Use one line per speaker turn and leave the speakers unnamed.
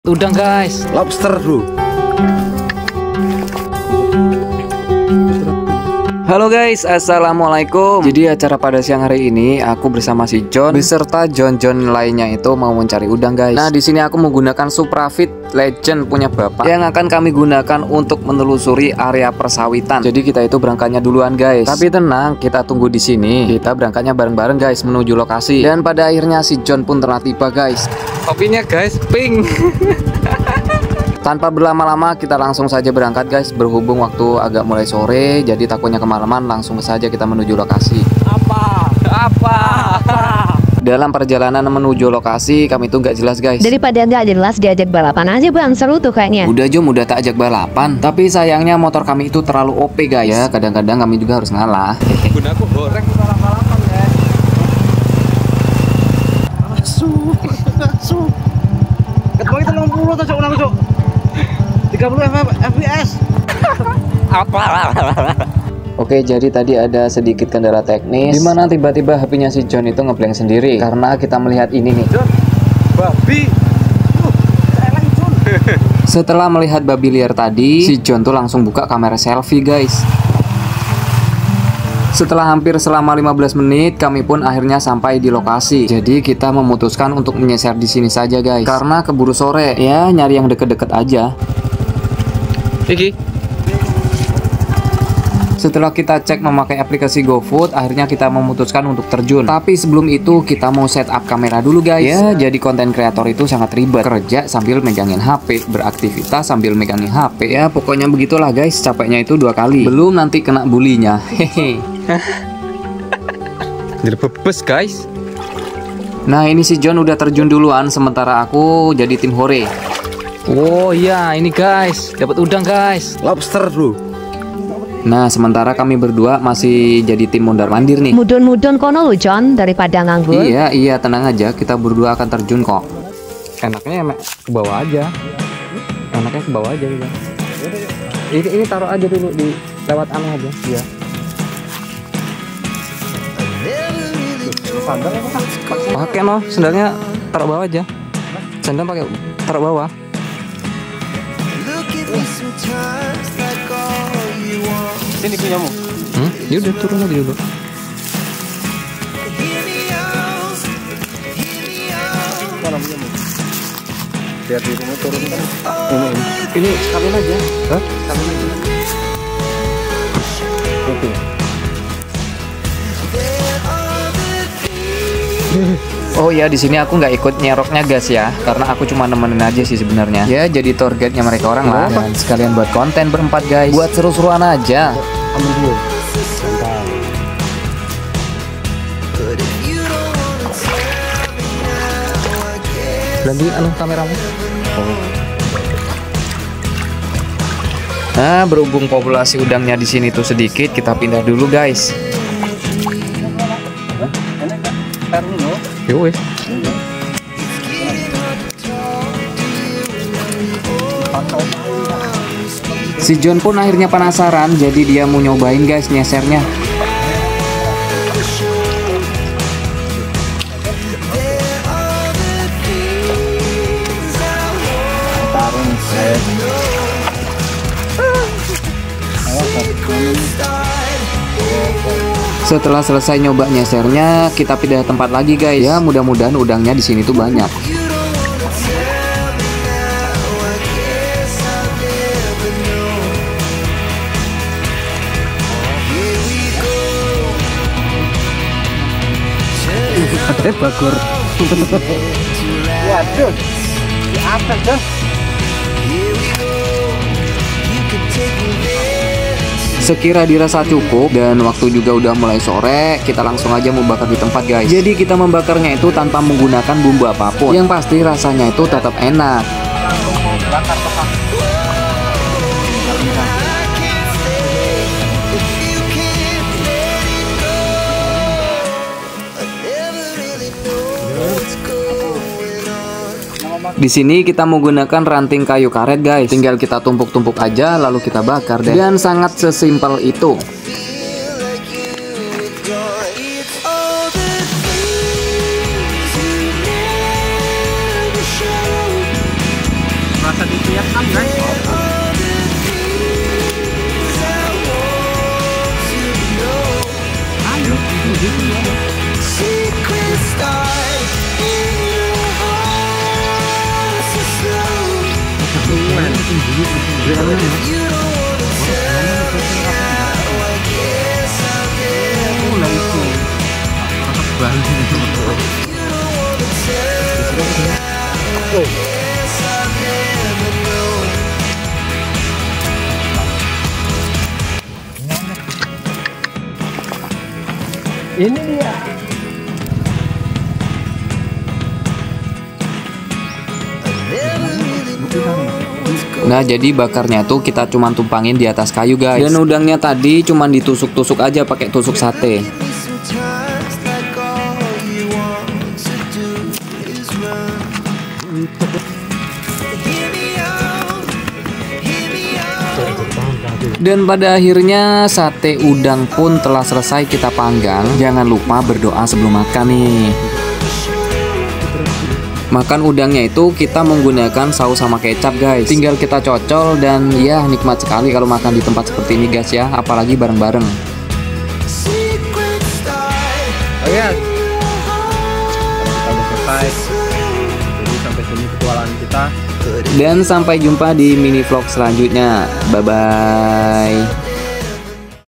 Udang guys,
Lobster bro.
halo guys, assalamualaikum. Jadi acara pada siang hari ini aku bersama si John beserta John lainnya itu mau mencari udang guys. Nah di sini aku menggunakan Suprafit Legend punya bapak yang akan kami gunakan untuk menelusuri area persawitan. Jadi kita itu berangkatnya duluan guys. Tapi tenang, kita tunggu di sini. Kita berangkatnya bareng-bareng guys menuju lokasi. Dan pada akhirnya si John pun telah tiba guys. Kopinya guys, pink. Tanpa berlama-lama kita langsung saja berangkat guys. Berhubung waktu agak mulai sore, jadi takutnya kemalaman, langsung saja kita menuju lokasi. Apa? Dalam perjalanan menuju lokasi kami tuh nggak jelas guys.
Daripada nggak jelas diajak balapan aja bang, seru tuh kayaknya.
Udah Jom, udah tak ajak balapan. Tapi sayangnya motor kami itu terlalu OP guys. Ya kadang-kadang kami juga harus ngalah.
Gunaku goreng balapan ya. Asu. Ketemu itu 60 tuh cok, 30 fps.
Apa? Oke, jadi tadi ada sedikit kendala teknis dimana tiba-tiba HP-nya si John itu ngeblank sendiri karena kita melihat ini nih.
John, babi. John.
Setelah melihat babi liar tadi, si John tuh langsung buka kamera selfie guys. Setelah hampir selama 15 menit, kami pun akhirnya sampai di lokasi. Jadi kita memutuskan untuk menyeser di sini saja guys, karena keburu sore. Ya nyari yang deket-deket aja. Iki. Setelah kita cek memakai aplikasi GoFood, akhirnya kita memutuskan untuk terjun. Tapi sebelum itu kita mau setup kamera dulu guys. Ya, jadi konten kreator itu sangat ribet. Kerja sambil megangin HP, beraktivitas sambil megangin HP. Ya, pokoknya begitulah guys. Capeknya itu 2 kali. Belum nanti kena bulinya. Hehe.
Jadi pepes guys.
Nah, ini si John udah terjun duluan, sementara aku jadi tim hore. Oh iya, ini guys, dapat udang guys.
Lobster bro.
Nah, sementara kami berdua masih jadi tim mondar-mandir nih.
Mudun-mudun kono lu John, daripada nganggur.
Iya, tenang aja, kita berdua akan terjun kok. Enaknya emak ke bawah aja. Enaknya ke bawah aja gitu. Ini taruh aja dulu di lewat aneh aja. Iya.
Sandal apa?
Pakai no, sendalnya taruh bawah aja. Sandal pakai taruh bawah.
Sini punyamu.
Ya udah turun aja dulu.
Mana punyamu? Lihat di rumah turun kan.
Ini sekalian aja.
Hah? Sekalian aja. Oke.
Oh ya, di sini aku nggak ikut nyeroknya guys ya, karena aku cuma nemenin aja sih sebenarnya. Ya jadi targetnya mereka orang lah. Dan sekalian buat konten berempat guys. Buat seru-seruan aja.
Ambil dulu.
Gantiin anu kameramu. Nah, berhubung populasi udangnya di sini tuh sedikit, kita pindah dulu guys. Yo wes. Si John pun akhirnya penasaran, jadi dia mau nyobain guys nyesernya. Setelah selesai nyoba nyesernya, kita pindah tempat lagi guys. Ya mudah-mudahan udangnya di sini tuh banyak.
Bagur. Waduh. Apa tuh?
Sekira dirasa cukup dan waktu juga udah mulai sore, kita langsung aja mau bakar di tempat guys. Jadi kita membakarnya itu tanpa menggunakan bumbu apapun. Yang pasti rasanya itu tetap enak. Di sini kita menggunakan ranting kayu karet guys. Tinggal kita tumpuk-tumpuk aja lalu kita bakar deh. Dan sangat sesimpel itu.
Rasa di Vietnam guys. Ayo, ini dia.
Nah, jadi bakarnya tuh kita cuman tumpangin di atas kayu guys. Dan udangnya tadi cuman ditusuk-tusuk aja pakai tusuk sate. Dan pada akhirnya sate udang pun telah selesai kita panggang. Jangan lupa berdoa sebelum makan nih. Makan udangnya itu kita menggunakan saus sama kecap guys. Tinggal kita cocol dan ya nikmat sekali kalau makan di tempat seperti ini guys ya. Apalagi bareng-bareng.
Oh ya, kita udah selesai. Jadi sampai sini petualangan kita.
Dan sampai jumpa di mini vlog selanjutnya. Bye bye.